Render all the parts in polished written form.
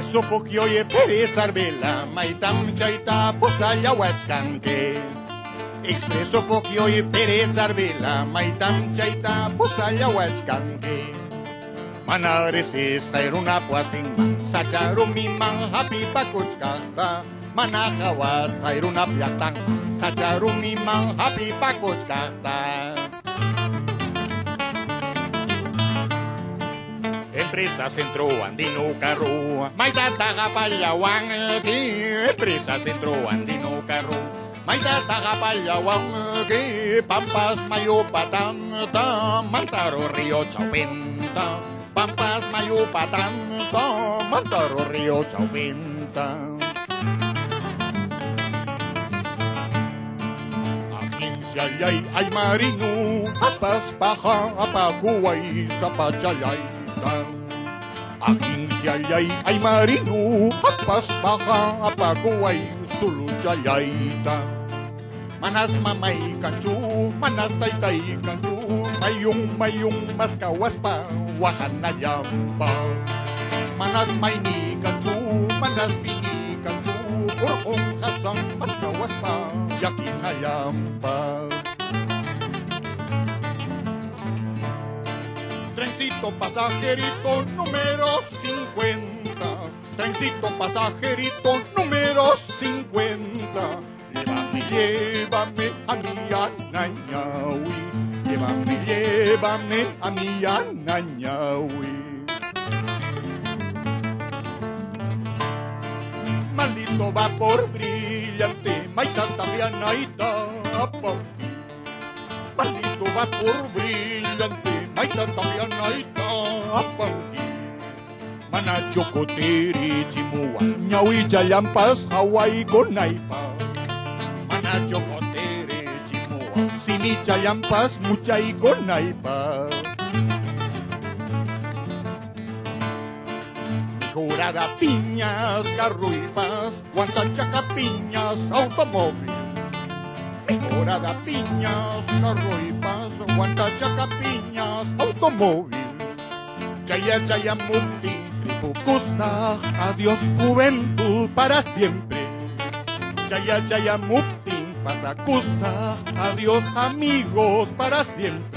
Expreso pokioye pereza arbela, maitam chaita posaya huachcanque. Expreso pokioye pereza arbela, maitam chaita posaya huachcanque. Managreses jairuna puasin, sacharum imang happy pakuchkahta. Manakawas jairuna piatang, sacharum imang happy pakuchkahta. Empresa Centro Andino Carro, Maitata Payawang, Empresa Centro Andino Carro, Maitata Payawang, Pampas Mayupatan, Mantaro Río Chaupenta, Pampas Mayupatan, Mantaro Río Chaupenta. Agencia Yay, ay marino, Apas Paja, Apacuay, Zapachayay. Agencia Yay, ay marino, Apas Paja, Apacuay, Suluchayaita. Manas mamay kanchu, manas taytay kanchu, mayung maskawaspa, wahanayamba. Manas mayni kanchu, manas bini kanchu, kurhong hasang maskawaspa, yakinayamba. Trencito pasajerito número 50, trencito pasajerito número 50. Llévame a mi Anañahui, llévame a mi Anañahui. Maldito vapor brillante, maitata vianaita, maldito vapor brillante, maitata vianaita, Manachokoteri chimua, ñaui chalampas Hawaii con naipa. Manachokoteri chimua, sini chalampas muchay con naipa. Jurada piñas, carro y paz, guantachaca piñas, automóvil. Mejorada piñas, carro y paz, guantachaca piñas, automóvil. Chaya chaya mukti, tripucusa, adiós juventud para siempre. Chaya chaya mukti, pasacusa, adiós amigos para siempre.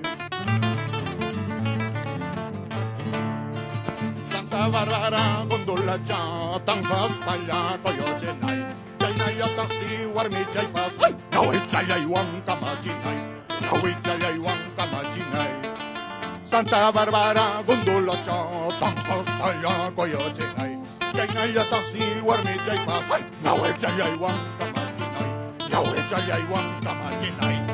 Santa Bárbara, gondola cha, tanjas paya, coyochenay. Chaynaya taxi, warmi chaypas, ay, nawe chayaywan kamachinay, nawe chayaywan kamachinay. Santa Bárbara, gondola cha, tanjas paya, coyochenay. Chaynaya taxi, warmi chaypas, ay, nawe chayaywan kamachinay, nawe chayaywan kamachinay.